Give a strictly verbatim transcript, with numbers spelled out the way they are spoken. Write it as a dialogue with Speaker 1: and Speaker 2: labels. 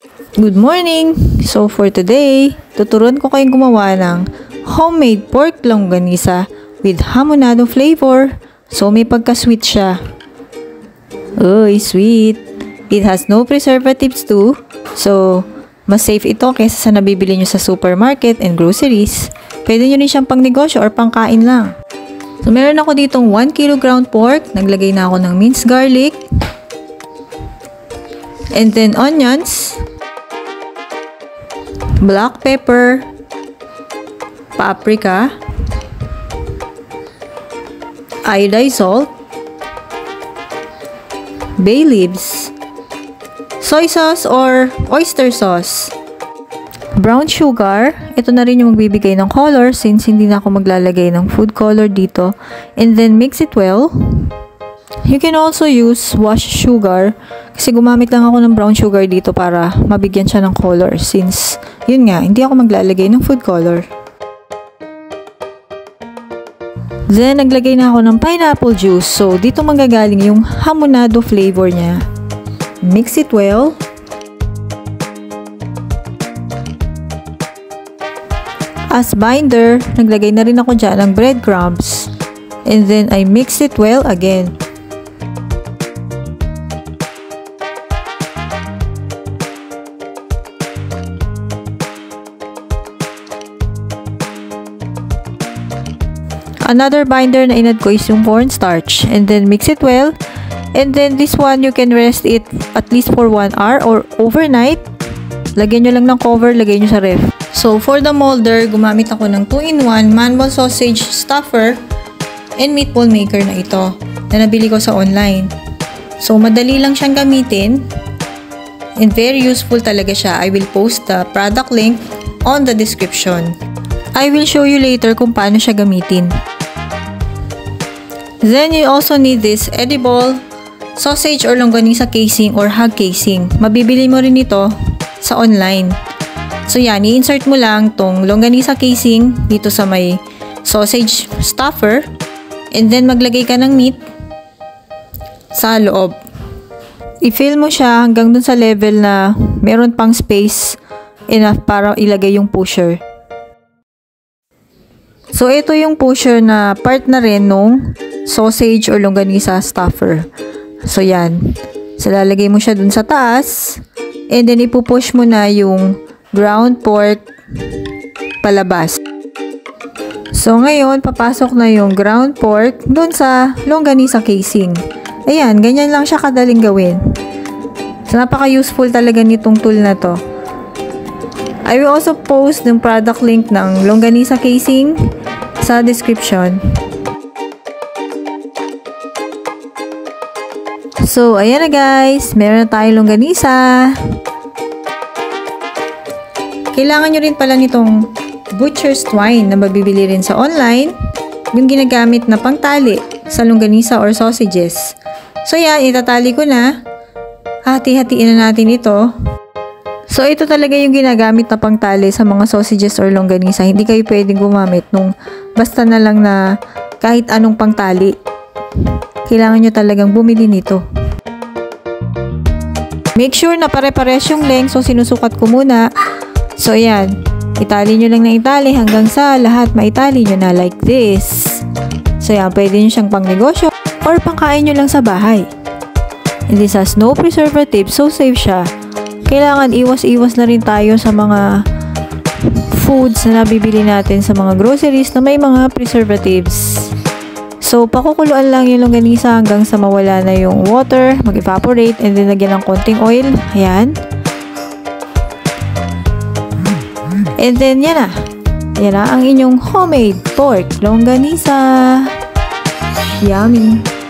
Speaker 1: Good morning! So for today, tuturuan ko kayong gumawa ng homemade pork longganisa with hamonado flavor. So may pagka-sweet siya. Uy, sweet! It has no preservatives too. So, mas safe ito kaysa sa nabibili nyo sa supermarket and groceries. Pwede nyo rin siyang pang negosyo or pangkain lang. So meron ako ditong one kilogram ground pork. Naglagay na ako ng minced garlic. And then onions. Black pepper, paprika, iodized salt, bay leaves, soy sauce or oyster sauce, brown sugar. Ito na rin yung magbibigay ng color since hindi na ako maglalagay ng food color dito. And then mix it well. You can also use washed sugar kasi gumamit lang ako ng brown sugar dito para mabigyan siya ng color since yun nga, hindi ako maglalagay ng food color. Then, naglagay na ako ng pineapple juice. So, dito manggagaling yung hamonado flavor niya. Mix it well. As binder, naglagay na rin ako dyan ng breadcrumbs. And then, I mix it well again. Another binder na inad ko is yung cornstarch. And then mix it well. And then this one, you can rest it at least for one hour or overnight. Lagyan nyo lang ng cover, lagay nyo sa ref. So for the molder, gumamit ako ng two in one manual sausage stuffer and meatball maker na ito na nabili ko sa online. So madali lang siyang gamitin and very useful talaga siya. I will post the product link on the description. I will show you later kung paano siya gamitin. Then, you also need this edible sausage or longganisa casing or hog casing. Mabibili mo rin ito sa online. So, yan. I-insert mo lang tong longganisa casing dito sa may sausage stuffer. And then, maglagay ka ng meat sa loob. I-fill mo siya hanggang dun sa level na meron pang space enough para ilagay yung pusher. So, ito yung pusher na part na rin nung sausage or longganisa stuffer. So, yan. So, lalagay mo siya dun sa taas. And then, ipupush mo na yung ground pork palabas. So, ngayon, papasok na yung ground pork dun sa longganisa casing. Ayan, ganyan lang siya kadaling gawin. So, napaka-useful talaga nitong tool na to. I will also post yung product link ng longganisa casing sa description. So, ayan na guys. Meron na tayong longganisa. Kailangan nyo rin pala nitong butcher's twine na mabibili rin sa online. Yung ginagamit na pangtali sa longganisa or sausages. So, yan. Itatali ko na. Hati-hatiin na natin ito. So, ito talaga yung ginagamit na pangtali sa mga sausages or longganisa. Hindi kayo pwedeng gumamit nung basta na lang na kahit anong pangtali. Kailangan nyo talagang bumili nito. Make sure na pare-pares yung length. So, sinusukat ko muna. So, ayan. Itali nyo lang na itali hanggang sa lahat maitali nyo na like this. So, ayan. Pwede nyo siyang pang negosyo or pangkain nyo lang sa bahay. And this has no preservative. So, safe siya. Kailangan iwas-iwas na rin tayo sa mga foods na nabibili natin sa mga groceries na may mga preservatives. So, pakukuluan lang yung longganisa hanggang sa mawala na yung water, mag-evaporate, and then lagyan ng konting oil. Ayan. And then, yan na. Yan na ang inyong homemade pork longganisa. Yummy!